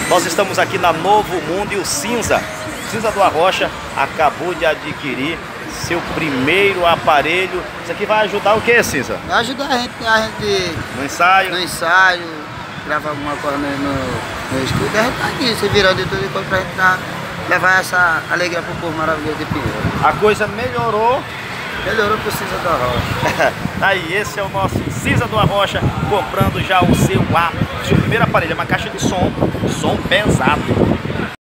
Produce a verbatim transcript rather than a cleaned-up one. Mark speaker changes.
Speaker 1: Nós estamos aqui na Novo Mundo e o Cinza, Cinza do Arrocha, acabou de adquirir seu primeiro aparelho. Isso aqui vai ajudar o que, Cinza?
Speaker 2: Vai ajudar a gente, a gente
Speaker 1: no ensaio,
Speaker 2: no ensaio, gravar alguma coisa no, no, no estúdio. A gente tá aqui se virando de tudo e coisa pra gente dar, levar essa alegria pro povo maravilhoso de Pinheiro.
Speaker 1: A coisa melhorou.
Speaker 2: Melhorou pro Cinza do Arrocha.
Speaker 1: Aí, esse é o nosso Cinza do Arrocha, comprando já o seu, a, seu primeiro aparelho, é uma caixa de som, som pesado.